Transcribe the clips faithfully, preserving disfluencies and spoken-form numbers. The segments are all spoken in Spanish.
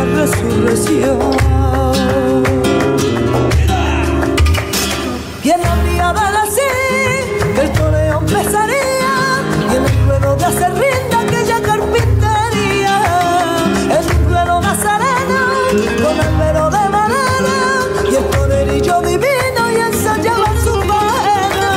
resurrección. ¿Quién habría de decir que el toreo empezaría y en el ruedo de hacer rinda aquella carpintería? En un ruedo nazareno con albero de madera y el torerillo divino y ensayaba su faena.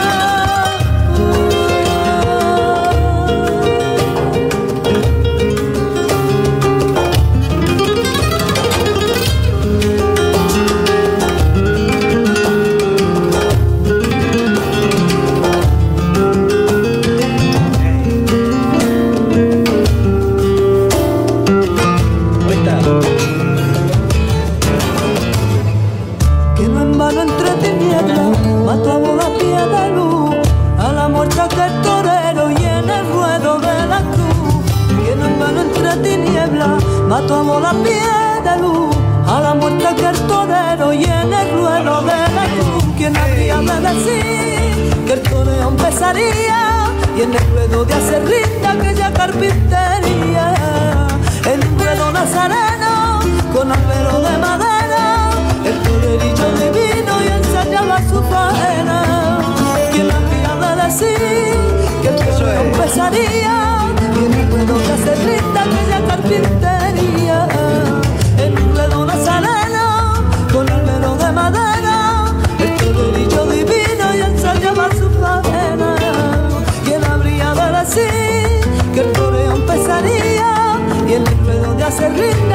Que no en vano entre tinieblas mató a bola pie de luz a la muerta que el torero y en el ruedo de la cruz. Que no en vano entre tinieblas mató a bola pie de luz a la muerta que el torero y en el ruedo de la cruz. ¿Quién habría de decir que el toreo empezaría y en el ruedo de hacer rinda aquella carpintería? En un ruedo nazareno con albero de madera el torerillo divino y ensayaba su faena. ¿Quién habría de decir que el toreo empezaría y en un ruedo de hacer rinda aquella carpintería? En un ruedo nazareno con albero de madera el torerillo divino y ensayaba su faena. ¿Quién habría de decir que el toreo empezaría y en el ruedo de hacer rinda